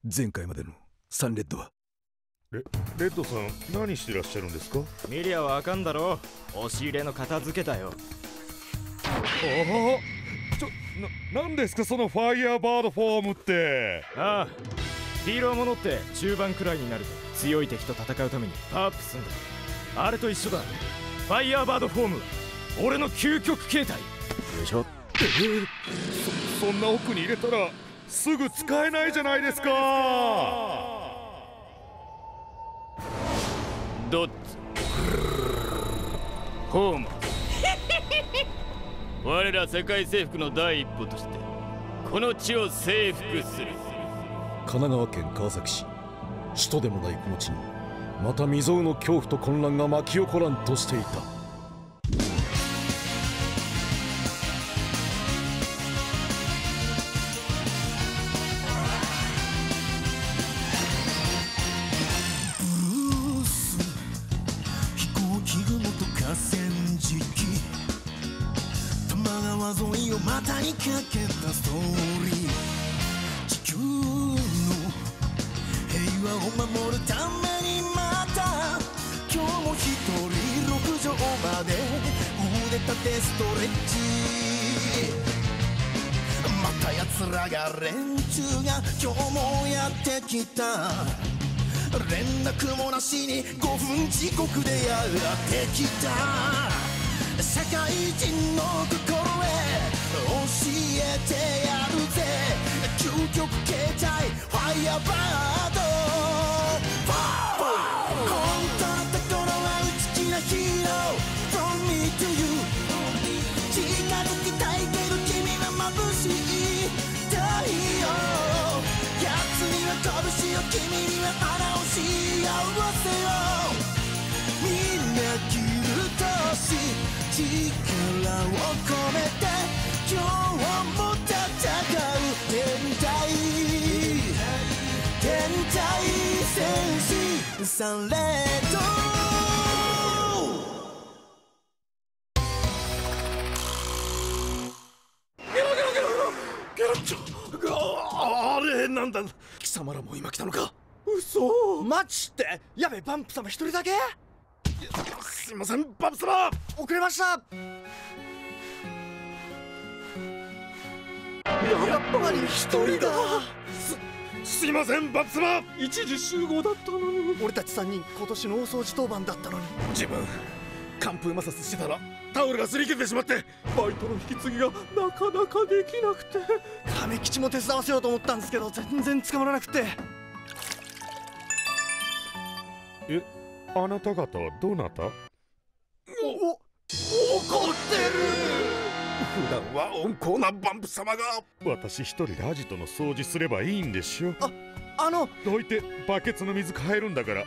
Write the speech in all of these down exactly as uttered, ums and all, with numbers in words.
前回までのサンレッドは。 レレッドさん、何してらっしゃるんですか？ 見りゃわかんだろ。押し入れの片付けだよ。 ああ、ちょ、な、なんですかそのファイヤーバードフォームって。 ああ、ヒーローものって中盤くらいになると強い敵と戦うためにパワーアップすんだ。あれと一緒だ。ファイヤーバードフォーム、俺の究極形態でしょ。 えー、そ, そんな奥に入れたらすぐ使えないじゃないですか。 ドッツホーム我ら世界征服の第一歩としてこの地を征服する。 神奈川県川崎市、首都でもないこの地にまた未曾有の恐怖と混乱が巻き起こらんとしていた。 またにかけたストーリー、地球の平和を守るためにまた今日も一人六畳まで腕立てストレッチ。また奴らが連中が今日もやってきた。連絡もなしにごふん遅刻でやってきた。社会人の心へ教えてやるぜ、究極形態ファイヤーバード。本当のところは内気なヒーロー From me to you。 近づきたいけど君は眩しい太陽。奴には拳を君には花を幸せを。みんなキルとし力を込めて今日も戦う天体天体戦士サンレッド。 ゲロゲロゲロゲロッチョ、あれなんだ、貴様らも今来たのか。嘘。 マジってやべ、バンプ様一人だけ。 すいませんバンプ様、 遅れました。やっぱり一人だ。 す、すいませんバンプ様、 一時集合だったのに。俺たち三人今年の大掃除当番だったのに。 自分寒風摩擦してたらタオルが擦り切れてしまって、バイトの引き継ぎがなかなかできなくて。 亀吉も手伝わせようと思ったんですけど全然捕まらなくて。 え、あなた方はどなた？ お、怒ってる。普段は温厚なバンプ様が。 私一人でアジトの掃除すればいいんでしょ。 あ、あのどいてバケツの水変えるんだから。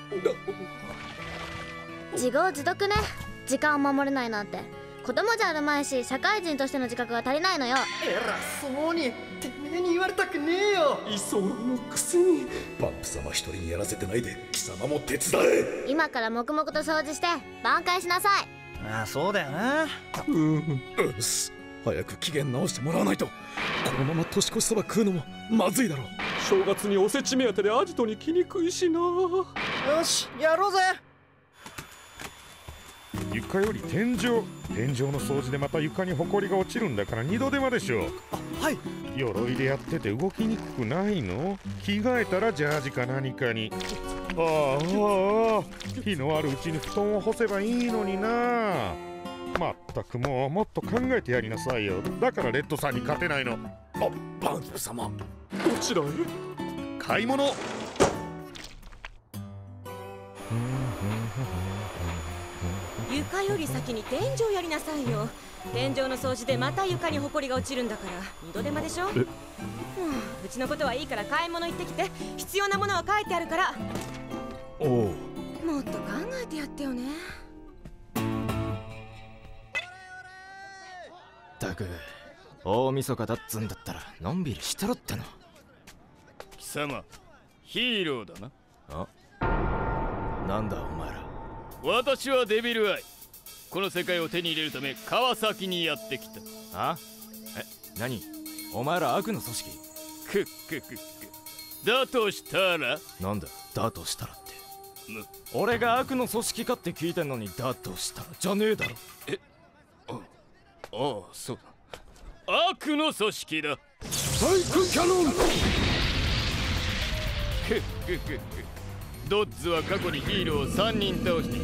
自業自得ね。時間を守れないなんて子供じゃあるまいし、社会人としての自覚が足りないのよ。 偉そうにてめえに言われたくねえよ。 居候のくせに。バンプ様一人にやらせてないで貴様も手伝え。 今から黙々と掃除して挽回しなさい。 ああ、そうだよな。 うんよし、早く機嫌直してもらわないとこのまま年越しそば食うのもまずいだろう。 正月におせち目当てでアジトに来にくいしな。よし、やろうぜ。 床より天井、天井の掃除でまた床にホコリが落ちるんだから二度手間でしょ。 あ、はい。 鎧でやってて動きにくくないの？着替えたらジャージか何かに。ああ、ああ、日のあるうちに布団を干せばいいのにな。まったくもうもっと考えてやりなさいよ。だからレッドさんに勝てないの。あ、 バンプ様、 どちらへ？ 買い物。 床より先に天井やりなさいよ。天井の掃除でまた床にホコリが落ちるんだから二度手間でしょ。うちのことはいいから買い物行ってきて、必要なものは書いてあるから。 おお、 もっと考えてやってよね。 ったく大晦日だっつんだったらのんびりしてろっての。 貴様ヒーローだな。 あ、なんだお前ら。 私はデビルアイ。この世界を手に入れるため川崎にやってきた。 あ？え、何？お前ら悪の組織？ くっくっくっく。 だとしたらなんだだとしたらって。俺が悪の組織かって聞いてんのにだとしたらじゃねえだろ。 えあああそうだ、悪の組織だ。 サイクキャノン。 ドッズは過去にヒーローをさんにん倒して、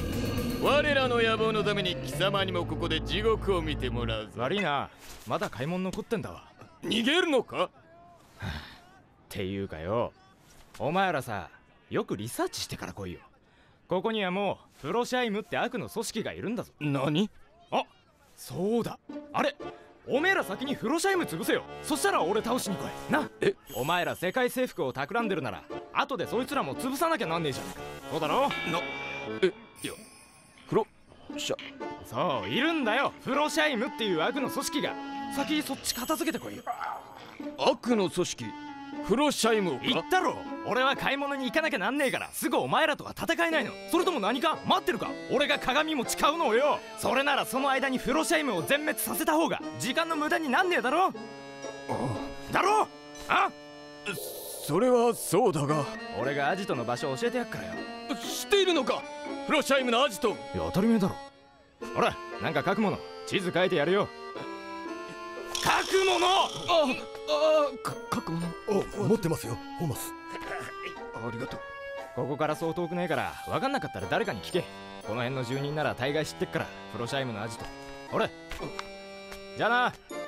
我らの野望のために貴様にもここで地獄を見てもらうぞ。 悪いな、まだ買い物残ってんだわ。 逃げるのかっていうかよ、お前らさ、よくリサーチしてから来いよ。ここにはもうフロシャイムって悪の組織がいるんだぞ。 何？ あ、そうだ、あれおめえら先にフロシャイム潰せよ。そしたら俺倒しに来いな。え、お前ら世界征服を企んでるなら後でそいつらも潰さなきゃなんねえじゃねえか。そうだろな。 え、いやフロシャそういるんだよ、フロシャイムっていう悪の組織が。先そっち片付けてこいよ。 悪の組織フロシャイムをか。 言ったろ、俺は買い物に行かなきゃなんねえからすぐお前らとは戦えないの。それとも何か待ってるか。俺が鏡餅買うのをよ。それならその間にフロシャイムを全滅させた方が時間の無駄になんねえだろ。だろあ。 それはそうだが、 俺がアジトの場所教えてやっからよ。 知っているのか、フロシャイムのアジト。 いや当たり前だろ。ほらなんか書くもの、地図書いてやるよ。書くもの。 ああ、か書くもの。 お、持ってますよホーマス。 ありがとう。 ここからそう遠くねえから分かんなかったら誰かに聞け。この辺の住人なら大概知ってっから、フロシャイムのアジト。ほれじゃあな。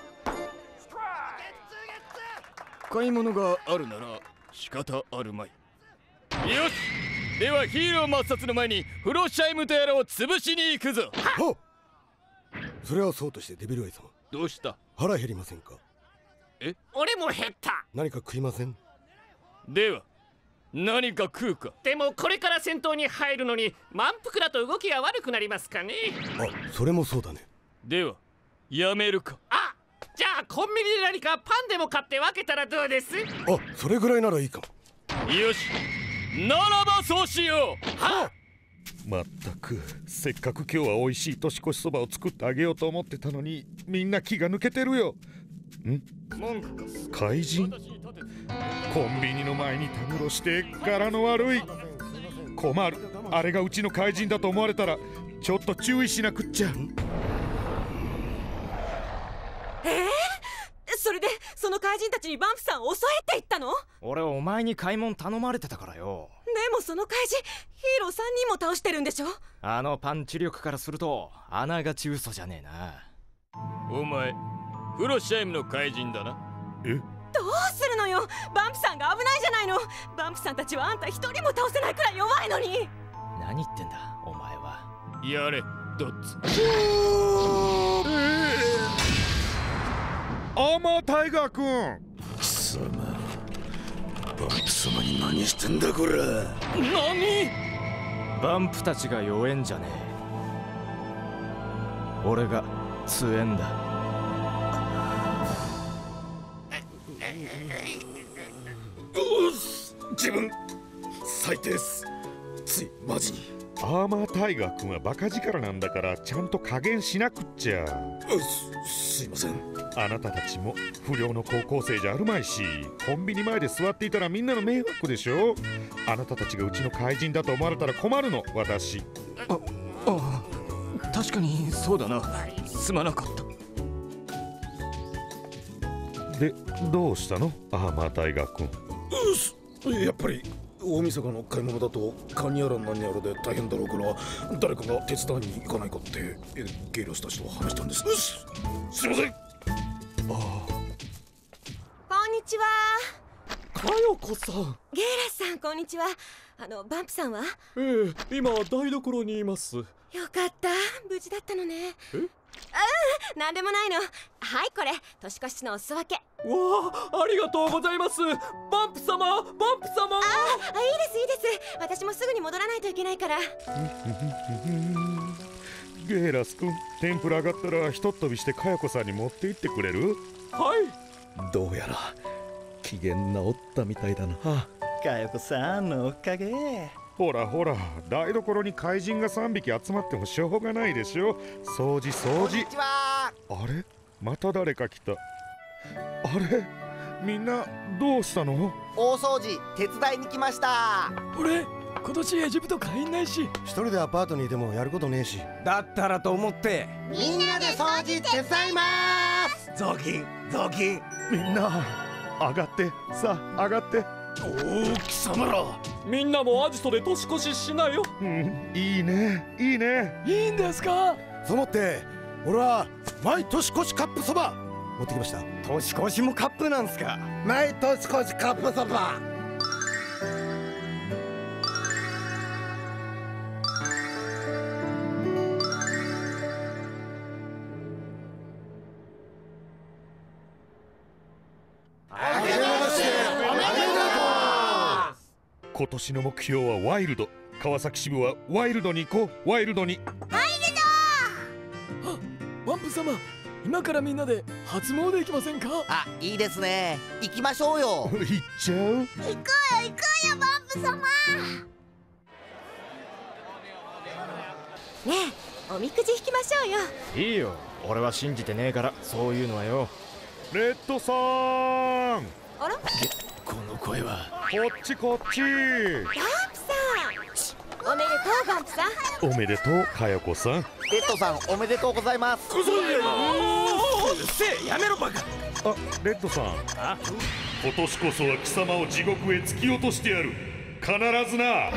買い物があるなら仕方あるまい。よし、ではヒーロー抹殺の前にフロシャイムとやらを潰しに行くぞ。 はっ。それはそうとしてデビルアイ様、 どうした？ 腹減りませんか？ え、 俺も減った。 何か食いません？ では何か食うか。 でもこれから戦闘に入るのに満腹だと動きが悪くなりますかね。 あ、それもそうだね。ではやめるか。 あ、じゃあコンビニで何かパンでも買って分けたらどうです？ あ、それぐらいならいいかも。 よし、ならばそうしよう。 はっ。まったく、せっかく今日は美味しい年越しそばを作ってあげようと思ってたのに、みんな気が抜けてるよ。ん？ 文句か。 怪人？コンビニの前にたむろして柄の悪い。困る、あれがうちの怪人だと思われたらちょっと注意しなくっちゃ。 えー、それでその怪人たちにバンプさんを襲えって言ったの？ 俺お前に買い物頼まれてたからよ。 でもその怪人ヒーローさんにんも倒してるんでしょ。 あのパンチ力からするとあながち嘘じゃねえな。 お前フロシャイムの怪人だな。 え、 どうするのよ、バンプさんが危ないじゃないの。バンプさんたちはあんた一人も倒せないくらい弱いのに。 何言ってんだお前は。 やれドッツ。 アーマータイガーくん。 貴様、バンプ様に何してんだこれ。 何？ バンプたちが弱えんじゃねえ、俺が強えんだ。 自分最低です。ついマジに。 アーマータイガーくんはバカ力なんだからちゃんと加減しなくっちゃ。 す、すいません。 あなたたちも不良の高校生じゃあるまいし、コンビニ前で座っていたらみんなの迷惑でしょ。あなたたちがうちの怪人だと思われたら困るの、私。 あ、ああ、確かにそうだな。すまなかった。 で、どうしたのアーマータイガーくん。 うやっぱり大晦日の買い物だとカニやら何やらで大変だろうから、誰かが手伝いに行かないかってゲイロスたちと話したんです。す, すいません。ああ、 こんにちは。 かよこさん。 ゲイラスさん、こんにちは。あのバンプさんは？ ええ、今台所にいます。 よかった、無事だったのね。 え？ ああ、なんでもないの。はい、これ年越しのお裾分け。 わあ、ありがとうございます。バンプ様、バンプ様。 ああ、いいですいいです。私もすぐに戻らないといけないから。 ゲイラス君、天ぷら上がったらひとっ飛びしてかよこさんに持って行ってくれる？ はい。 どうやら機嫌直ったみたいだな。 かよこさんのおかげ。 ほらほら、台所に怪人がさんびき集まってもしょうがないでしょ。掃除掃除。 こんにちは。 あれ、また誰か来た。あれ、 みんなどうしたの？ 大掃除手伝いに来ました。 俺今年エジプト帰んないし、 一人でアパートにいてもやることねえし、 だったらと思ってみんなで掃除手伝いまーす。 雑巾雑巾。 みんな上がって、さあ上がって。 おお貴様ら、 みんなもアジトで年越ししなよ。 うん、いいねいいね。 いいんですか？ そう思って俺は毎年越しカップそば持ってきました。 年越しもカップなんすか？ 毎年越しカップそば。 今年の目標はワイルド。川崎支部はワイルドに行こう。ワイルドに。 ワイルド。ワンプ様、今からみんなで初詣行きませんか？ あ、いいですね。行きましょうよ。 行っちゃう？ 行こうよ行こうよワンプ様。 ねえ、おみくじ引きましょうよ。 いいよ、俺は信じてねえからそういうのはよ。 レッドさん。 あら？ この声は。 こっちこっち。 バンプさん、おめでとうバンプさん。 おめでとうかよこさん。 レッドさんおめでとうございます。 こそやうっせえ、やめろバカ。 あ、レッドさん。 あ、 今年こそは貴様を地獄へ突き落としてやる。必ずな。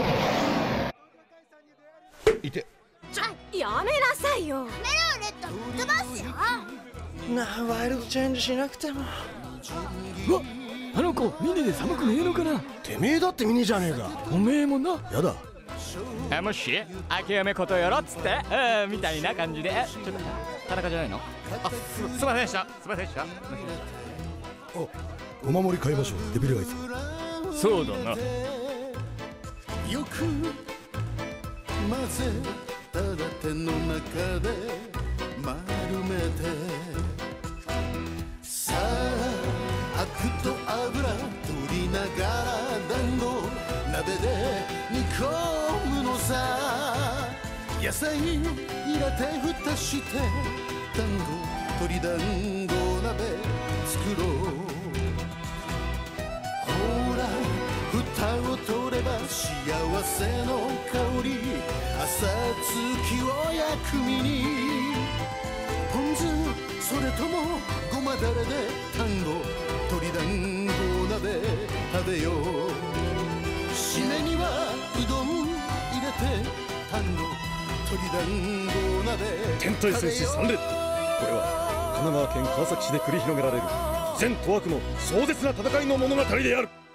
いて。 ちょ、やめなさいよ。 やめろレッド、吹っ飛ばすよ。 なあ、ワイルドチェンジしなくても。 うわ、あの子ミニで寒くねえのかな？ てめえだってミニじゃねえか。 おめえもな。 やだ。 あ、もし諦めことやろっつってうんみたいな感じで。ちょっと田中じゃないの？あ、す、すいませんでした。すいませんでした。 お守り買いましょう。デビルアイズ。 そうだな。 よく混ぜたら手の中で丸めて、さあアクと油取りながら団子鍋で煮込むのさ。野菜入れて蓋して団子鶏団子鍋作ろう。ほら蓋を取れば幸せの香り。朝月を薬味にポン酢、それともごまだれで団子鶏団子鍋食べよう。締めにはうどん入れて団子鶏団子鍋天体戦士さん連。これは神奈川県川崎市で繰り広げられる善と悪の壮絶な戦いの物語である。